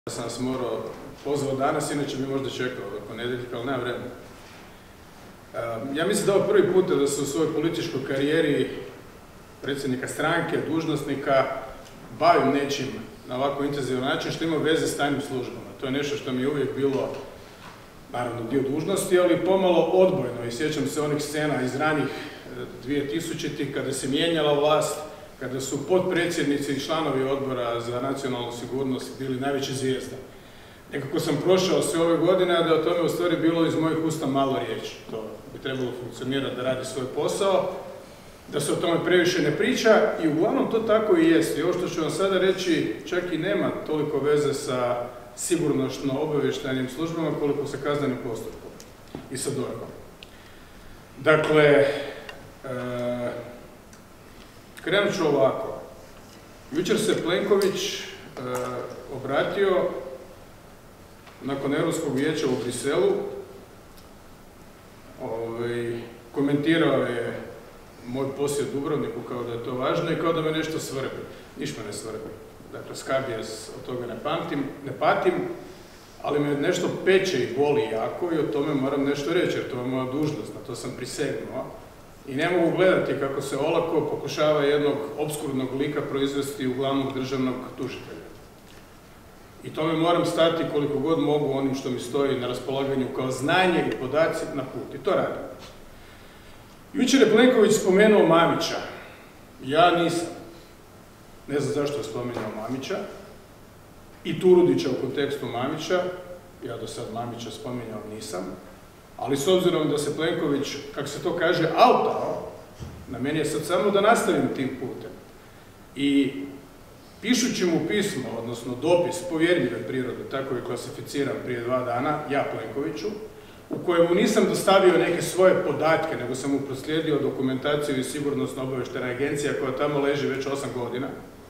Sam vas morao pozvao danas, inače bi možda čekao do ponedjeljka, ali nema vremena. Ja mislim da ovo prvi puta da se u svojoj političkoj karijeri predsjednika stranke, dužnosnika, bavim nečim na ovako intenzivan način što ima veze s tajnim službama. To je nešto što mi je uvijek bilo, naravno, dio dužnosti, ali pomalo odbojno. I sjećam se onih scena iz ranih 2000-ih kada se mijenjala vlast, kada su potpredsjednici i članovi odbora za nacionalnu sigurnost bili najveće zvijezde. Nekako sam prošao sve ove godine, a da o tome u stvari bilo iz mojih usta malo riječi. To bi trebalo funkcionirati da radi svoj posao, da se o tome previše ne priča i uglavnom to tako i jest. I ovo što ću vam sada reći čak i nema toliko veze sa sigurnosno obavještajnim službama koliko sa kaznenim postupkom i sa DORH-om. Dakle, krenut ću ovako. Jučer se Plenković obratio nakon Europskog vijeća u Briselu, komentirao je moj posjet Dubrovniku kao da je to važno i kao da me nešto svrbi. Ništa me ne svrbi. Dakle, skabijes od toga ne patim, ali me nešto peče i boli jako i o tome moram nešto reći, jer to je moja dužnost, na to sam prisegnuo. I ne mogu gledati kako se olako pokušava jednog opskurnog lika proizvesti u glavnog državnog tužitelja. I tome moram stati koliko god mogu onim što mi stoji na raspolaganju kao znanje i podaci na put. I to radim. Jučer je Plenković spomenuo Mamića. Ja nisam. Ne znam zašto je spomenuo Mamića. I Turudića u kontekstu Mamića. Ja do sad Mamića spomenuo nisam. Ali s obzirom da se Plenković, kako se to kaže, autao, na meni je sad samo da nastavim tim putem. I pišući mu pismo, odnosno dopis povjerljive prirode, tako je klasificiran prije 2 dana, ja Plenkoviću, u kojemu nisam dostavio neke svoje podatke, nego sam mu proslijedio dokumentaciju iz Sigurnosno-obavještajne agencije koja tamo leži već 8 godina.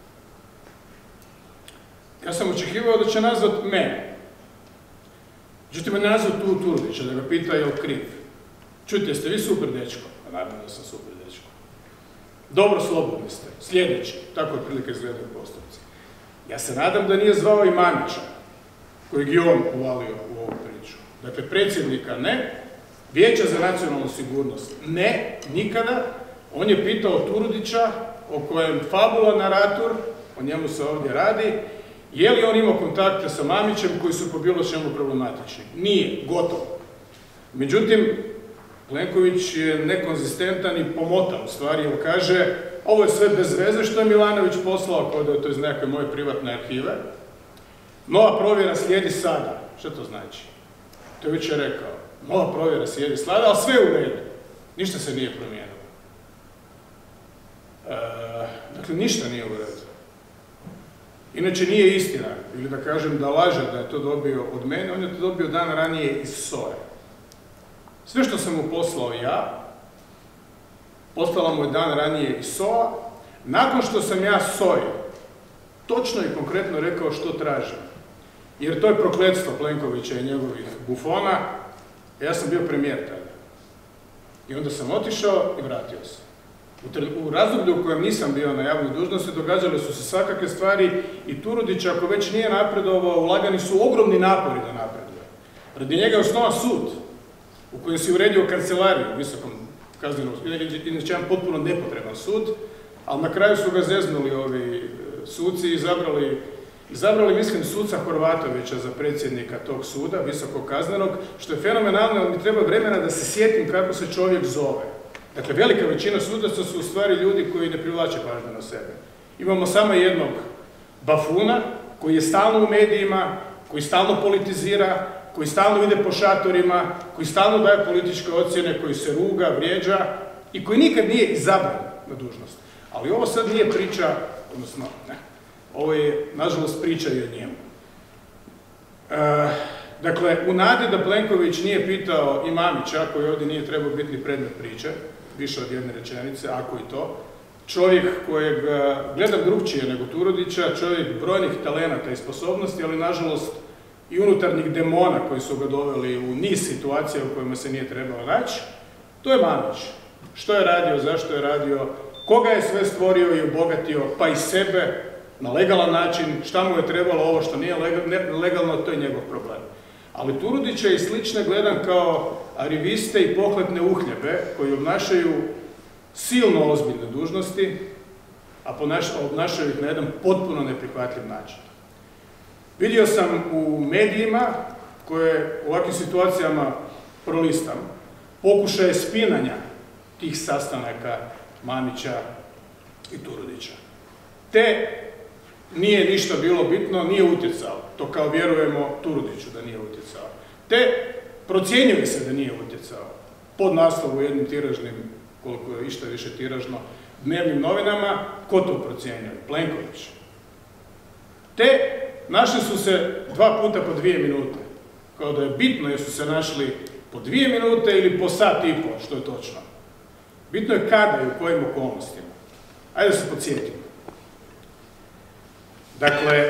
Ja sam očekivao da će nazvat mene. Međutim, me nazvat tu Turudića, da ga pita je li kriv. Čujte, jeste vi super dečko? Pa naravno da sam super dečko. Dobro, slobodni ste. Sljedeći. Tako je prilike izgledaju postupci. Ja se nadam da nije zvao i Mamića, kojeg je on uvalio u ovu priču. Dakle, predsjednika ne, Vijeća za nacionalnu sigurnost ne, nikada. On je pitao Turudića, o kojem fabula narator, o njemu se ovdje radi, je li on imao kontakte sa Mamićem koji su po bilo čemu problematični? Nije, gotovo. Međutim, Plenković je nekonzistentan i pomotan u stvari, jer kaže ovo je sve bez veze što je Milanović poslao, kao da je to iz neke moje privatne arhive. Nova provjera slijedi sada. Što to znači? To je već je rekao. Nova provjera slijedi sada, ali sve u redu. Ništa se nije promijenilo. Dakle, ništa nije u redu. Inače nije istina, ili da kažem da laže da je to dobio od mene, on je to dobio dan ranije iz SOA-e. Sve što sam mu poslao ja, poslala mu je dan ranije iz SOA, nakon što sam ja SOA-i točno i konkretno rekao što tražim. Jer to je prokletstvo Plenkovića i njegovih bufona, ja sam bio premijer tada. I onda sam otišao i vratio se. U razdoblju u kojem nisam bio na javnoj dužnosti događale su se svakakve stvari i Turudić, ako već nije napredovao, ulagani su ogromni napori da napreduje. Radi njega je osnovan sud u kojem si uredio kancelariju u Visokom kaznenom sudu, inače jedan potpuno nepotreban sud, ali na kraju su ga zeznuli ovi suci i izabrali, mislim, suca Horvatovića za predsjednika tog suda, Visokog kaznenog, što je fenomenalno, ali mi treba vremena da se sjetim kako se čovjek zove. Dakle, velika većina sudaca su u stvari ljudi koji ne privlače pažnju na sebe. Imamo samo jednog bafuna koji je stalno u medijima, koji stalno politizira, koji stalno ide po šatorima, koji stalno daje političke ocjene, koji se ruga, vrijeđa i koji nikad nije izabran na dužnost. Ali ovo sad nije priča, odnosno, ne, ovo je, nažalost, priča i o njemu. Dakle, u nadi da Plenković nije pitao i Mamića, koji ovdje nije trebao biti ni predmet priče, više od jedne rečenice, ako i to, čovjek kojeg gledam drugčije nego Turudića, čovjek brojnih talenata i sposobnosti, ali nažalost i unutarnjih demona koji su ga doveli u niz situacija u kojima se nije trebao naći, to je Mamić. Što je radio, zašto je radio, koga je sve stvorio i obogatio, pa i sebe, na legalan način, šta mu je trebalo, ovo što nije legalno, to je njegov problem. Ali Turudića i slične gledam kao ariviste i pohlepne uhljebe koji obnašaju silno ozbiljne dužnosti, a obnašaju ih na jedan potpuno neprihvatljiv način. Vidio sam u medijima, koje u ovakvim situacijama prolistam, pokušaje spinanja tih sastanaka Mamića i Turudića. Te nije ništa bilo bitno, nije utjecao. To kao vjerujemo Turudiću da nije utjecao. Te procjenjuje se da nije utjecao. Pod naslovu jednim tiražnim, koliko je išta više tiražno, dnevnim novinama, ko to procjenjuje? Plenković. Te našli su se 2 puta po 2 minute. Kao da je bitno jer su se našli po 2 minute ili po sat i pol, što je točno. Bitno je kada i u kojim okolnostima. Ajde da se podsjetimo. Dakle,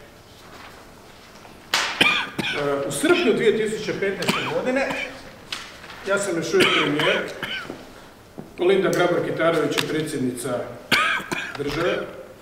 u srpnju 2015. godine, ja sam još uvijek premijer, Kolinda Grabar-Kitarović je predsjednica države.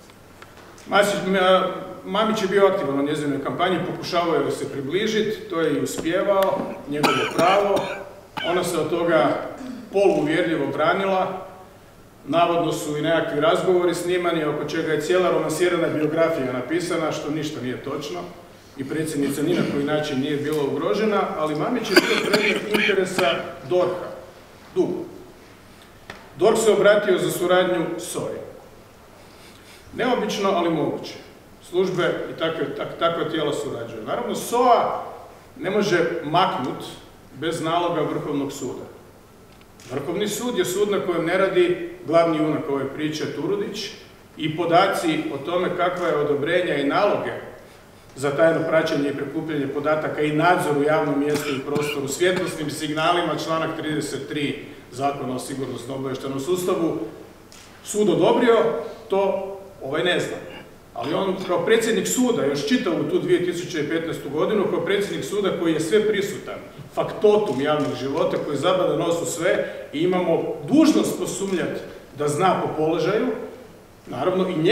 Mamić je bio aktivan u njezinoj kampanji, pokušavao je se približiti, to je i uspjevao, njegovo pravo. Ona se od toga poluuvjerljivo branila. Navodno su i nekakvi razgovori snimani, oko čega je cijela romansirana biografija napisana, što ništa nije točno. I predsjednica ni na koji način nije bila ugrožena, ali Mamić je bio predmet interesa DORH-a. Dugo. DORH se obratio za suradnju SOA-i. Neobično, ali moguće. Službe i takva tijela surađuju. Naravno, SOA ne može maknut bez naloga Vrhovnog suda. Vrhovni sud je sud na kojem ne radi glavni junak ove priče Turudić i podaci o tome kakva je odobrenja i naloge za tajno praćenje i prikupljanje podataka i nadzor u javnom mjestu i prostoru svjetlosnim signalima, članak 33 Zakona o sigurnosno-obavještajnom sustavu, sud odobrio, to ovaj ne zna. Ali on kao predsjednik suda, još čitavu tu 2015. godinu, kao predsjednik suda koji je sve prisutan, faktotum javnih života, koji zabada nos u sve i imamo dužnost posumnjati da zna po položaju, naravno i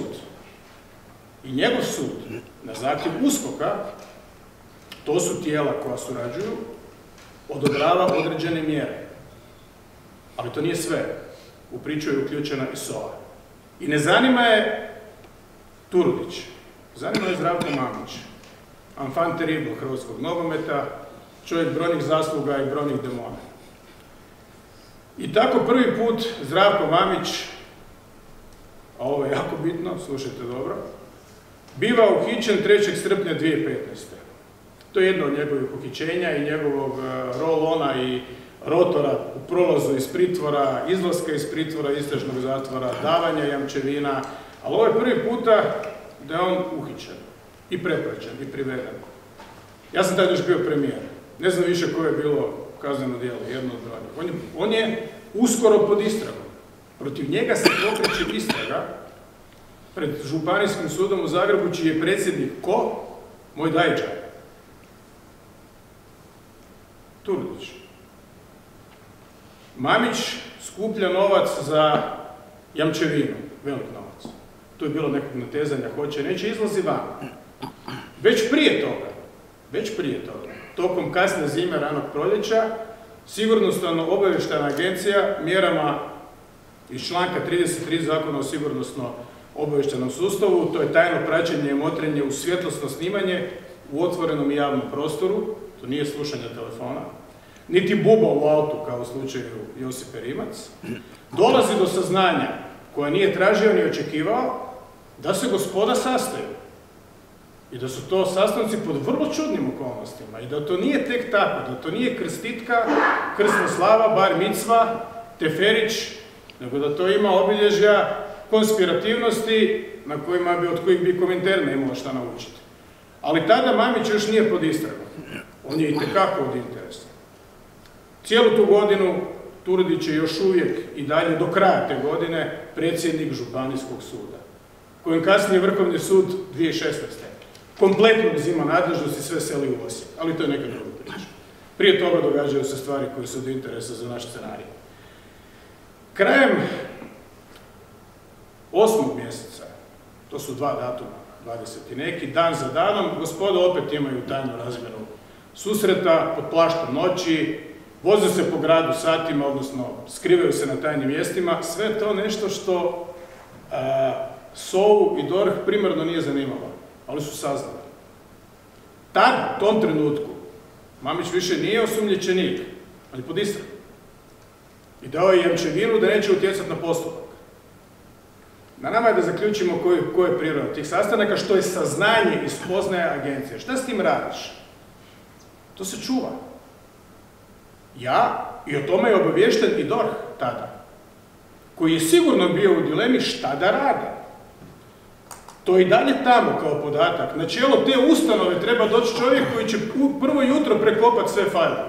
njegov sud na zahtjev USKOK-a, to su tijela koja surađuju, odobrava određene mjere. Ali to nije sve. U priču je uključena i SOA. I ne zanima je Turudić, zanima je Zdravko Mamić, enfant terrible hrvatskog nogometa, čovjek brojnih zasluga i brojnih demona. I tako prvi put Zdravko Mamić, a ovo je jako bitno, slušajte dobro, biva uhićen 3. srpnja 2015. To je jedno od njegovih uhićenja i njegovog roll-ona i rotora u prolazu iz pritvora, izlaska iz pritvora, istražnog zatvora, davanja jamčevina, ali ovo je prvi puta da je on uhićen i prepraćen i priveden. Ja sam tada još bio premijer. Ne znam više koje je bilo kazneno djelo, jedno od brojnih. On je uskoro pod istragom. Protiv njega se pokreće istraga pred Županijskim sudom u Zagrebu, čiji je predsjednik ko? Moj dajđa. Turudić. Mamić skuplja novac za jamčevinu, velik novac. Tu je bilo nekog natezanja, hoće, neće, izlazi van. Već prije toga, tokom kasne zime, ranog proljeća, Sigurnosno-obavještajna agencija mjerama iz članka 33 Zakona o sigurnosno-obavještajnom sustavu, to je tajno praćenje i motrenje uz svjetlosno snimanje u otvorenom i javnom prostoru, to nije slušanje telefona, niti buba u autu kao u slučaju Josipe Rimac, dolazi do saznanja koja nije tražio ni očekivao da se gospoda sastaju. I da su to sastanci pod vrlo čudnim okolnostima i da to nije tek tako, da to nije krstitka, krsna slava, bar micva, teferić, nego da to ima obilježja konspirativnosti od kojih bi Kominterna imala šta naučiti. Ali tada Mamić još nije pod istragom. On je itekako od interesa. Cijelu tu godinu Turudić je još uvijek i dalje do kraja te godine predsjednik Županijskog suda, kojem kasnije Vrhovni sud 2016. kompletno uzima nadležnost i sve seli u Osijek, ali to je neka druga priča. Prije toga događaju se stvari koje su od interesa za naš scenarij. Krajem 8. mjeseca To su 2 datuma, 20 i neki, dan za danom, gospoda opet imaju tajnu razmjenu susreta pod plaštom noći, voze se po gradu satima, odnosno skrivaju se na tajnim mjestima, sve to nešto što SOA-u i DORH primarno nije zanimalo, ali su saznali. Tad, u tom trenutku, Mamić više nije osumnjičenik, ali pod istragom. I dao je jamčevinu da neće utjecati na postupak. Na nama je da zaključimo koja je priroda tih sastanaka, što je saznanje i spoznaja agencije. Šta s tim radiš? To se čuva. Ja, i o tome je obaviješten i DORH tada, koji je sigurno bio u dilemi šta da rade. To je i dalje tamo kao podatak. Na čelo te ustanove treba doći čovjek koji će prvo jutro prekopati sve fajlove.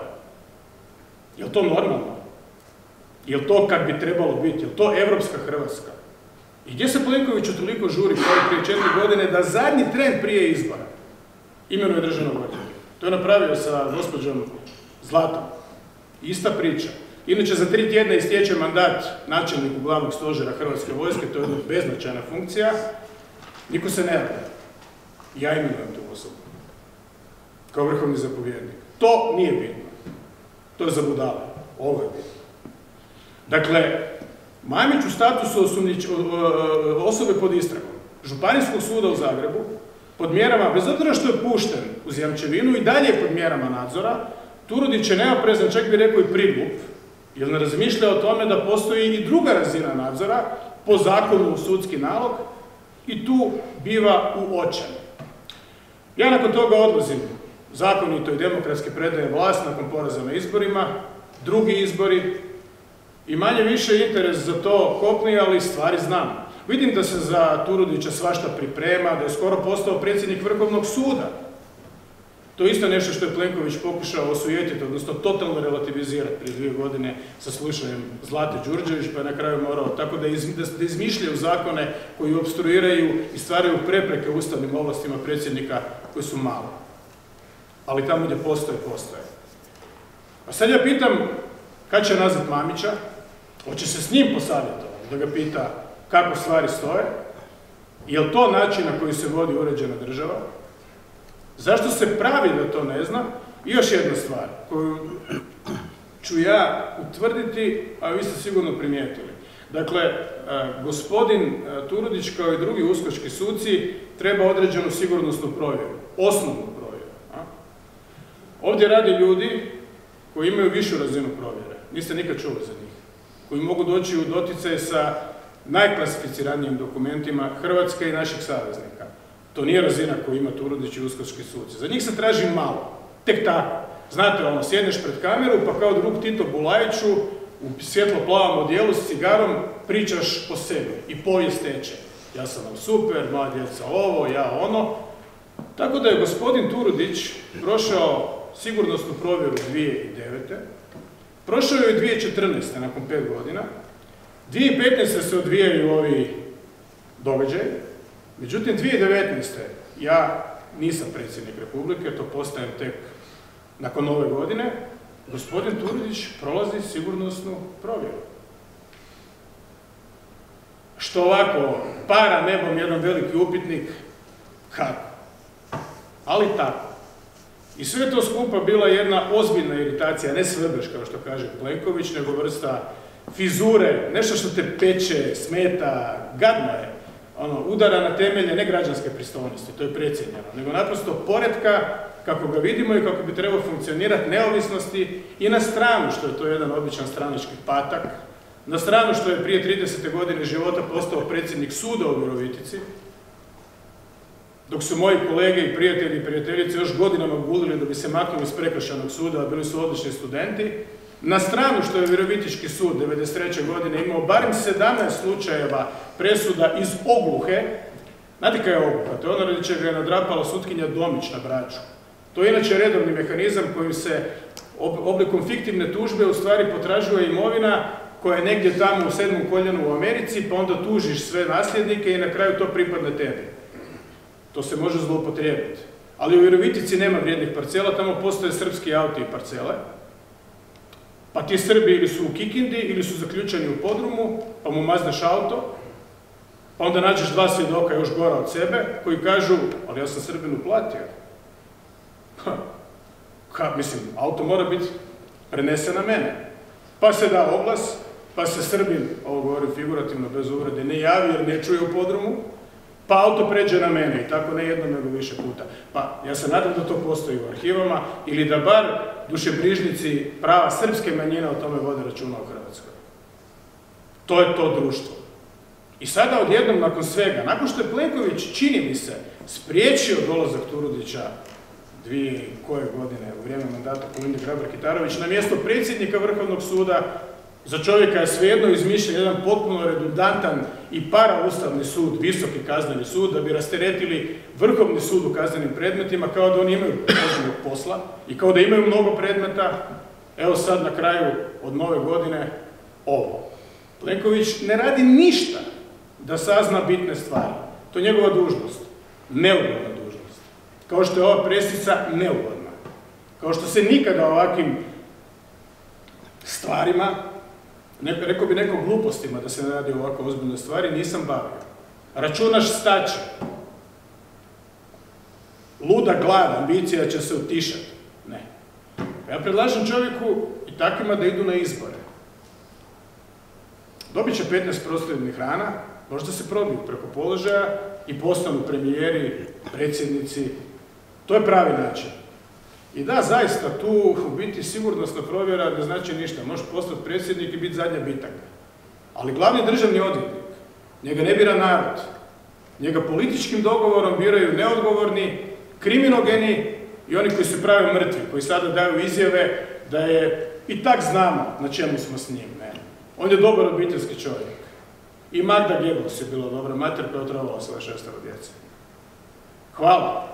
Je li to normalno? Je li to kak bi trebalo biti? Je li to evropska Hrvatska? I gdje se Plenkoviću toliko žuri kao i prije 4 godine da zadnji tren prije izbora imenuje državnog odvjetnika? To je napravio sa gospođom Zlatom. Ista priča. Inače, za 3 tjedna istječe mandat načelniku glavnog stožera Hrvatske vojske, to je jedna beznačajna funkcija. Niko se ne javlja. Ja imenujem tu osobu. Kao vrhovni zapovjednik. To nije bitno. To je za budale. Ovo je bitno. Dakle, Mamić u statusu osobe pod istragom Županijskog suda u Zagrebu, pod mjerama, bez obzira što je pušten uz jamčevinu, i dalje je pod mjerama nadzora. Turudić je neoprezan, čak bi rekao i priglup, jer ne razmišlja o tome da postoji i druga razina nadzora, po zakonu sudski nalog, i tu biva uočen. Ja nakon toga odlazim zakonito i demokratski predaje vlast nakon poraza na izborima, drugi izbori, i manje više interes za to kopni, ali stvari znam. Vidim da se za Turudića svašta priprema, da je skoro postao predsjednik Vrhovnog suda. To je isto nešto što je Plenković pokušao osujetiti, odnosno totalno relativizirati prije 2 godine sa slušanjem Zlate Đurđević, pa je na kraju morao tako da izmišljaju zakone koji opstruiraju i stvaraju prepreke ustavnim ovlastima predsjednika koji su mali. Ali tamo gdje postoje, postoje. A sad ja pitam, kad će nazvat Mamića? Hoće se s njim posavjetovati, da ga pita kako stvari stoje? Je li to način na koji se vodi uređena država? Zašto se pravi da to ne zna? I još jedna stvar koju ću ja utvrditi, a vi ste sigurno primijetili. Dakle, gospodin Turudić kao i drugi uskočki suci treba određenu sigurnosnu provjeru, osnovnu provjeru. Ovdje rade ljudi koji imaju višu razinu provjere, niste nikad čuli za njih, koji mogu doći u doticaj sa najklasificiranijim dokumentima Hrvatske i naših saveznika. To nije razina koju ima Turudić i uskočki suci. Za njih se traži malo, tek tako. Znate, ono, sjedneš pred kameru pa kao drug Tito Bulajiću u svjetlo-plavom odijelu s cigarom pričaš o sebi i povijest teče. Ja sam vam super, moja djeca ovo, ja ono. Tako da je gospodin Turudić prošao sigurnosnu provjeru 2009. Prošao je 2014. nakon 5 godina. 2015. se odvijaju ovi događaji. Međutim, 2019. ja nisam predsjednik Republike, to postajem tek nakon ove godine. Gospodin Turudić prolazi sigurnosnu provjeru. Što ovako para nebom jedan veliki upitnik, kako? Ali tako. I sve to skupa bila jedna ozbiljna iritacija, ne svebež kao što kaže Plenković, nego vrsta fizure, nešto što te peče, smeta, gadno je. Udara na temelje ne građanske pristojnosti, to je precijenjeno, nego naprosto poretka kako ga vidimo i kako bi trebao funkcionirati, neovisnosti, i na stranu što je to jedan običan stranački patak, na stranu što je prije 30. godine života postao predsjednik suda u Virovitici, dok su moji kolege i prijatelji i prijateljice još godinama gulili da bi se maknuli iz prekršajnog suda, a bili su odlični studenti, na stranu što je Virovitički sud 1993. godine imao barem 17 slučajeva presuda iz ogluhe. Znate kaj je ogluha? To je ono radi čega je nadrapala sutkinja Domić na Braču. To je inače redovni mehanizam kojim se oblikom fiktivne tužbe u stvari potražuje imovina koja je negdje tamo u 7. koljenu u Americi, pa onda tužiš sve nasljednike i na kraju to pripadne tebi. To se može zloupotrijebiti. Ali u Virovitici nema vrijednih parcela, tamo postoje srpski auti i parcele. Pa ti Srbi ili su u Kikindi, ili su zaključani u podrumu, pa mu mazneš auto, Pa onda nađeš dva svjedoka još gora od sebe koji kažu, ali ja sam Srbinu platio. Mislim, auto mora biti prenesen na mene. Pa se da oglas, pa se Srbin, ovo govorim figurativno bez uvrede, ne javi jer ne čuje u podrumu, pa auto pređe na mene i tako ne jednom nego više puta. Pa ja se nadam da to postoji u arhivama ili da bar dušebrižnici prava srpske manjine o tome vode računa u Hrvatskoj. To je to društvo. I sada odjednom nakon svega, nakon što je Plenković, čini mi se, spriječio dolazak Turudića koje godine u vrijeme mandata Kolinde Grabar-Kitarović na mjesto predsjednika Vrhovnog suda, za čovjeka je svejedno izmišljen jedan potpuno redundantan i paraustavni sud, visoki kazneni sud, da bi rasteretili Vrhovni sud u kaznenim predmetima, kao da oni imaju ozbiljnog posla i kao da imaju mnogo predmeta. Evo sad na kraju od nove godine ovo. Plenković ne radi ništa da sazna bitne stvari. To je njegova dužnost. Neugodna dužnost. Kao što je ova presica neugodna. Kao što se nikada ovakvim stvarima, rekao bi neko glupostima da se ne radi ovako ozbiljne stvari, nisam bavio. Računaš staće. Luda glad, ambicija će se utišati. Ne. Ja predlažem čovjeku i takvima da idu na izbore. Dobit će 15 proslavljenih rana, možda se probiju preko položaja i postanu premijeri, predsjednici. To je pravi način. I da, zaista, tu u biti sigurnosna provjera ne znači ništa. Možeš postati predsjednik i biti zadnja bitaka. Ali glavni državni odvjetnik, njega ne bira narod. Njega političkim dogovorom biraju neodgovorni, kriminogeni i oni koji se prave mrtvi, koji sada daju izjave da je, i tak znamo na čemu smo s njim. Ne? On je dobar obiteljski čovjek. I Magda Gebels je bila dobra mater koja je otrovala svoje 6 djece. Hvala.